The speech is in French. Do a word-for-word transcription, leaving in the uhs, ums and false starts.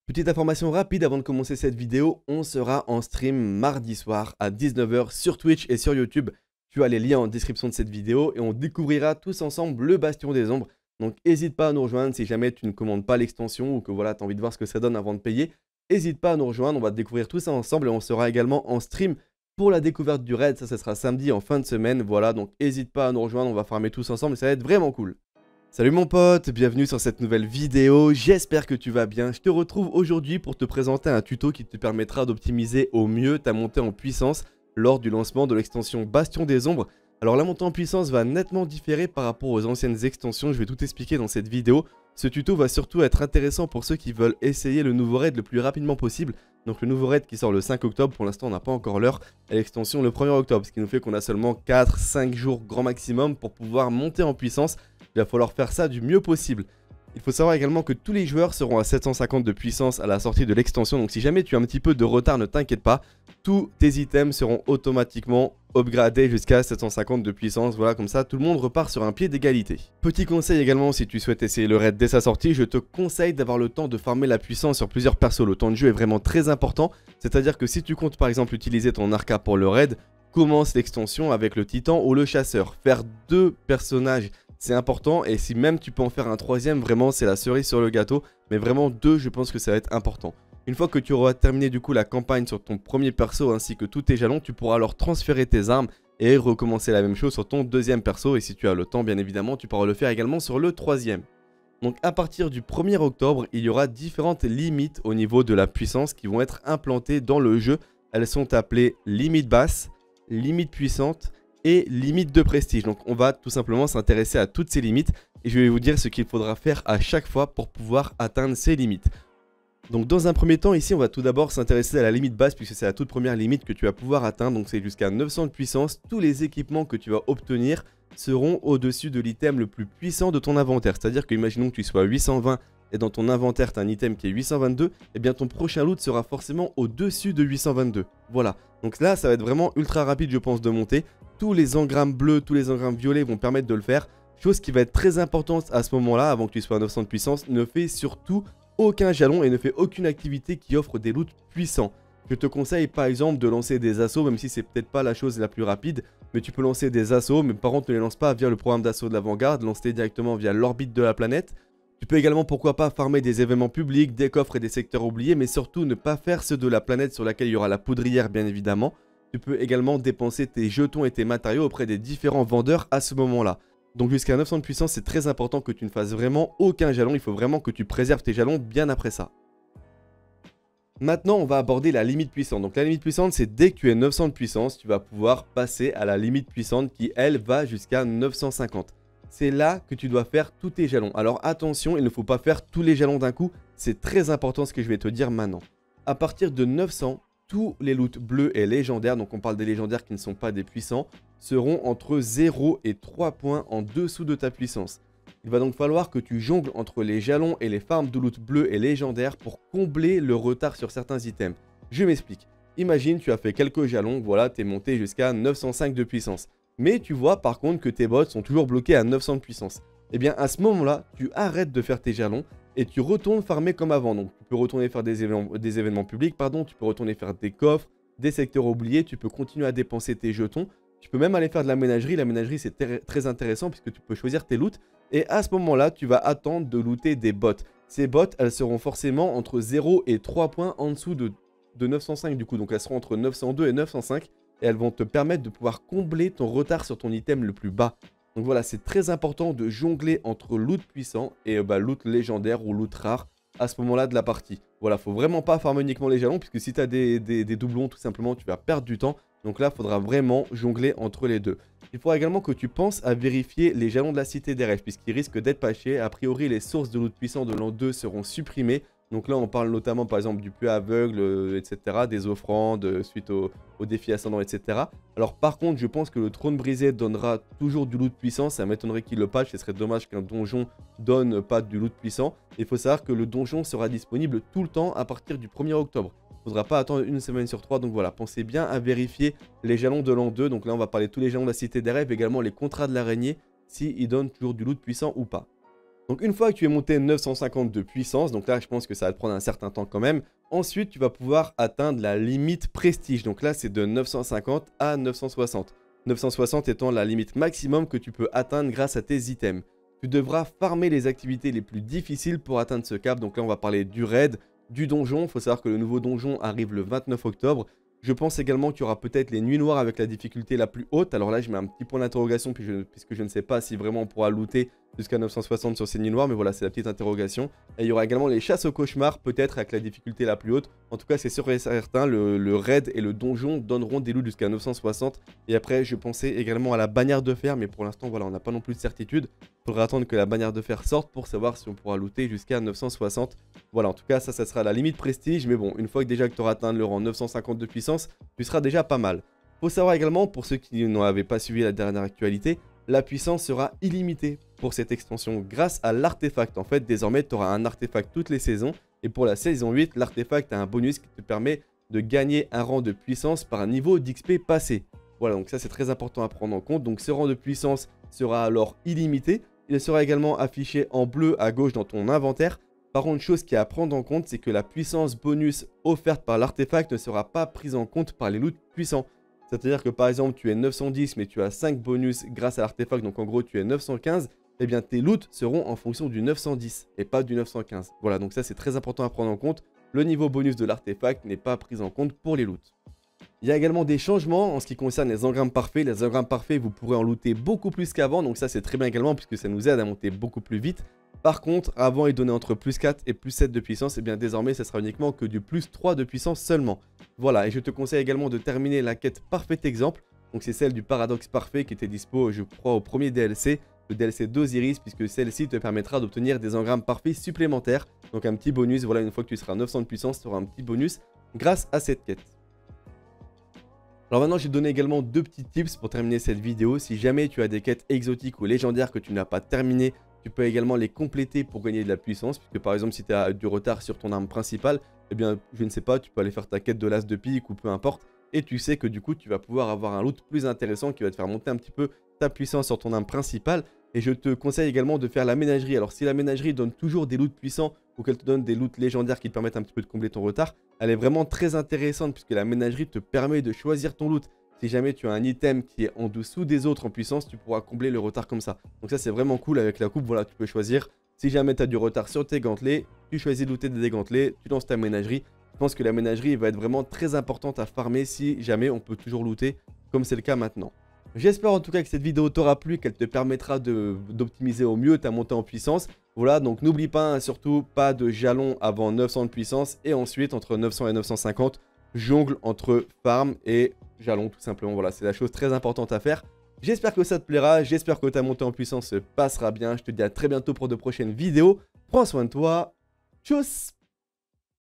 Petite information rapide avant de commencer cette vidéo, on sera en stream mardi soir à dix-neuf heures sur Twitch et sur YouTube. Tu as les liens en description de cette vidéo et on découvrira tous ensemble le Bastion des Ombres. Donc n'hésite pas à nous rejoindre si jamais tu ne commandes pas l'extension ou que voilà, tu as envie de voir ce que ça donne avant de payer. N'hésite pas à nous rejoindre, on va découvrir tout ça ensemble et on sera également en stream pour la découverte du raid. Ça, ça sera samedi en fin de semaine. Voilà, donc n'hésite pas à nous rejoindre, on va farmer tous ensemble et ça va être vraiment cool. Salut mon pote, bienvenue sur cette nouvelle vidéo, j'espère que tu vas bien. Je te retrouve aujourd'hui pour te présenter un tuto qui te permettra d'optimiser au mieux ta montée en puissance lors du lancement de l'extension Bastion des Ombres. Alors la montée en puissance va nettement différer par rapport aux anciennes extensions, je vais tout expliquer dans cette vidéo. Ce tuto va surtout être intéressant pour ceux qui veulent essayer le nouveau raid le plus rapidement possible. Donc le nouveau raid qui sort le cinq octobre, pour l'instant on n'a pas encore l'heure, et l'extension le premier octobre, ce qui nous fait qu'on a seulement quatre cinq jours grand maximum pour pouvoir monter en puissance. Il va falloir faire ça du mieux possible. Il faut savoir également que tous les joueurs seront à sept cent cinquante de puissance à la sortie de l'extension, donc si jamais tu as un petit peu de retard, ne t'inquiète pas, tous tes items seront automatiquement upgradés jusqu'à sept cent cinquante de puissance, voilà, comme ça tout le monde repart sur un pied d'égalité. Petit conseil également, si tu souhaites essayer le raid dès sa sortie, je te conseille d'avoir le temps de farmer la puissance sur plusieurs persos. Le temps de jeu est vraiment très important, c'est-à-dire que si tu comptes par exemple utiliser ton arca pour le raid, commence l'extension avec le titan ou le chasseur. Faire deux personnages, c'est important, et si même tu peux en faire un troisième, vraiment c'est la cerise sur le gâteau, mais vraiment deux, je pense que ça va être important. Une fois que tu auras terminé du coup la campagne sur ton premier perso ainsi que tous tes jalons, tu pourras alors transférer tes armes et recommencer la même chose sur ton deuxième perso, et si tu as le temps bien évidemment, tu pourras le faire également sur le troisième. Donc à partir du premier octobre, il y aura différentes limites au niveau de la puissance qui vont être implantées dans le jeu. Elles sont appelées limites basses, limites puissantes et limite de prestige. Donc on va tout simplement s'intéresser à toutes ces limites et je vais vous dire ce qu'il faudra faire à chaque fois pour pouvoir atteindre ces limites. Donc dans un premier temps ici on va tout d'abord s'intéresser à la limite basse puisque c'est la toute première limite que tu vas pouvoir atteindre, donc c'est jusqu'à neuf cents de puissance. Tous les équipements que tu vas obtenir seront au-dessus de l'item le plus puissant de ton inventaire, c'est à dire que imaginons que tu sois huit cent vingt et dans ton inventaire tu as un item qui est huit cent vingt-deux, et bien ton prochain loot sera forcément au-dessus de huit cent vingt-deux. Voilà, donc là ça va être vraiment ultra rapide je pense de monter. Tous les engrammes bleus, tous les engrammes violets vont permettre de le faire. Chose qui va être très importante à ce moment-là, avant que tu sois à neuf cents de puissance, ne fais surtout aucun jalon et ne fais aucune activité qui offre des loots puissants. Je te conseille par exemple de lancer des assauts, même si c'est peut-être pas la chose la plus rapide, mais tu peux lancer des assauts, mais par contre ne les lance pas via le programme d'assaut de l'avant-garde, lance-les directement via l'orbite de la planète. Tu peux également pourquoi pas farmer des événements publics, des coffres et des secteurs oubliés, mais surtout ne pas faire ceux de la planète sur laquelle il y aura la poudrière bien évidemment. Tu peux également dépenser tes jetons et tes matériaux auprès des différents vendeurs à ce moment-là. Donc jusqu'à neuf cents de puissance, c'est très important que tu ne fasses vraiment aucun jalon. Il faut vraiment que tu préserves tes jalons bien après ça. Maintenant, on va aborder la limite puissante. Donc la limite puissante, c'est dès que tu es neuf cents de puissance, tu vas pouvoir passer à la limite puissante qui, elle, va jusqu'à neuf cent cinquante. C'est là que tu dois faire tous tes jalons. Alors attention, il ne faut pas faire tous les jalons d'un coup. C'est très important ce que je vais te dire maintenant. À partir de neuf cents, tous les loots bleus et légendaires, donc on parle des légendaires qui ne sont pas des puissants, seront entre zéro et trois points en dessous de ta puissance. Il va donc falloir que tu jongles entre les jalons et les farms de loot bleus et légendaires pour combler le retard sur certains items. Je m'explique. Imagine tu as fait quelques jalons, voilà, tu es monté jusqu'à neuf cent cinq de puissance. Mais tu vois par contre que tes bots sont toujours bloqués à neuf cents de puissance. Et bien à ce moment-là, tu arrêtes de faire tes jalons et tu retournes farmer comme avant. Donc tu peux retourner faire des événements, des événements publics, pardon, tu peux retourner faire des coffres, des secteurs oubliés, tu peux continuer à dépenser tes jetons. Tu peux même aller faire de la ménagerie. La ménagerie c'est très intéressant puisque tu peux choisir tes loots. Et à ce moment-là, tu vas attendre de looter des bots. Ces bots, elles seront forcément entre zéro et trois points en dessous de, de neuf cent cinq du coup. Donc elles seront entre neuf cent deux et neuf cent cinq. Et elles vont te permettre de pouvoir combler ton retard sur ton item le plus bas. Donc voilà, c'est très important de jongler entre loot puissant et bah, loot légendaire ou loot rare à ce moment-là de la partie. Voilà, faut vraiment pas farmer uniquement les jalons puisque si tu as des, des, des doublons tout simplement, tu vas perdre du temps. Donc là, il faudra vraiment jongler entre les deux. Il faudra également que tu penses à vérifier les jalons de la cité des rêves puisqu'ils risquent d'être patchés. A priori, les sources de loot puissant de l'an deux seront supprimées. Donc là, on parle notamment par exemple du puits aveugle, euh, et cetera, des offrandes euh, suite au, au défi ascendant, et cetera. Alors par contre, je pense que le trône brisé donnera toujours du loot puissant. Ça m'étonnerait qu'il le patch, ce serait dommage qu'un donjon donne pas du loot puissant. Il faut savoir que le donjon sera disponible tout le temps à partir du premier octobre. Il ne faudra pas attendre une semaine sur trois, donc voilà, pensez bien à vérifier les jalons de l'an deux. Donc là, on va parler de tous les jalons de la cité des rêves, également les contrats de l'araignée, s'ils donnent toujours du loot puissant ou pas. Donc une fois que tu es monté neuf cent cinquante de puissance, donc là je pense que ça va te prendre un certain temps quand même, ensuite tu vas pouvoir atteindre la limite prestige. Donc là c'est de neuf cent cinquante à neuf cent soixante. neuf cent soixante étant la limite maximum que tu peux atteindre grâce à tes items. Tu devras farmer les activités les plus difficiles pour atteindre ce cap. Donc là on va parler du raid, du donjon. Il faut savoir que le nouveau donjon arrive le vingt-neuf octobre. Je pense également qu'il y aura peut-être les nuits noires avec la difficulté la plus haute. Alors là, je mets un petit point d'interrogation puisque je ne sais pas si vraiment on pourra looter jusqu'à neuf cent soixante sur ces nuits noires. Mais voilà, c'est la petite interrogation. Et il y aura également les chasses au cauchemar, peut-être avec la difficulté la plus haute. En tout cas, c'est sûr et certain, le, le raid et le donjon donneront des loots jusqu'à neuf cent soixante. Et après, je pensais également à la bannière de fer. Mais pour l'instant, voilà, on n'a pas non plus de certitude. Il faudra attendre que la bannière de fer sorte pour savoir si on pourra looter jusqu'à neuf cent soixante. Voilà, en tout cas, ça, ça sera la limite prestige. Mais bon, une fois que déjà que tu auras atteint le rang neuf cent cinquante de puissance, tu seras déjà pas mal. Faut savoir également, pour ceux qui n'avaient pas suivi la dernière actualité, la puissance sera illimitée pour cette extension grâce à l'artefact. En fait, désormais, tu auras un artefact toutes les saisons. Et pour la saison huit, l'artefact a un bonus qui te permet de gagner un rang de puissance par un niveau d'X P passé. Voilà, donc ça c'est très important à prendre en compte. Donc ce rang de puissance sera alors illimité. Il sera également affiché en bleu à gauche dans ton inventaire. Par contre, une chose qui est à prendre en compte, c'est que la puissance bonus offerte par l'artefact ne sera pas prise en compte par les loots puissants. C'est-à-dire que par exemple, tu es neuf cent dix, mais tu as cinq bonus grâce à l'artefact, donc en gros, tu es neuf cent quinze, eh bien tes loots seront en fonction du neuf cent dix et pas du neuf cent quinze. Voilà, donc ça c'est très important à prendre en compte. Le niveau bonus de l'artefact n'est pas pris en compte pour les loots. Il y a également des changements en ce qui concerne les engrammes parfaits. Les engrammes parfaits, vous pourrez en looter beaucoup plus qu'avant, donc ça c'est très bien également puisque ça nous aide à monter beaucoup plus vite. Par contre, avant il donnait entre plus quatre et plus sept de puissance, et bien désormais ça sera uniquement que du plus trois de puissance seulement. Voilà, et je te conseille également de terminer la quête parfait exemple, donc c'est celle du paradoxe parfait qui était dispo je crois au premier D L C, le D L C d'Osiris, puisque celle-ci te permettra d'obtenir des engrammes parfaits supplémentaires, donc un petit bonus. Voilà, une fois que tu seras à neuf cents de puissance, tu auras un petit bonus grâce à cette quête. Alors maintenant, j'ai donné également deux petits tips pour terminer cette vidéo. Si jamais tu as des quêtes exotiques ou légendaires que tu n'as pas terminées, tu peux également les compléter pour gagner de la puissance. Puisque par exemple, si tu as du retard sur ton arme principale, eh bien, je ne sais pas, tu peux aller faire ta quête de l'as de pique ou peu importe. Et tu sais que du coup, tu vas pouvoir avoir un loot plus intéressant qui va te faire monter un petit peu ta puissance sur ton arme principale. Et je te conseille également de faire la ménagerie. Alors si la ménagerie donne toujours des loots puissants ou qu'elle te donne des loots légendaires qui te permettent un petit peu de combler ton retard, elle est vraiment très intéressante puisque la ménagerie te permet de choisir ton loot. Si jamais tu as un item qui est en dessous des autres en puissance, tu pourras combler le retard comme ça. Donc ça c'est vraiment cool avec la coupe, voilà, tu peux choisir. Si jamais tu as du retard sur tes gantelets, tu choisis de looter des gantelets, tu lances ta ménagerie. Je pense que la ménagerie va être vraiment très importante à farmer si jamais on peut toujours looter comme c'est le cas maintenant. J'espère en tout cas que cette vidéo t'aura plu, qu'elle te permettra d'optimiser au mieux ta montée en puissance. Voilà, donc n'oublie pas, hein, surtout pas de jalon avant neuf cents de puissance et ensuite entre neuf cents et neuf cent cinquante, jongle entre farm et jalon tout simplement. Voilà, c'est la chose très importante à faire. J'espère que ça te plaira, j'espère que ta montée en puissance se passera bien. Je te dis à très bientôt pour de prochaines vidéos. Prends soin de toi. Tchuss!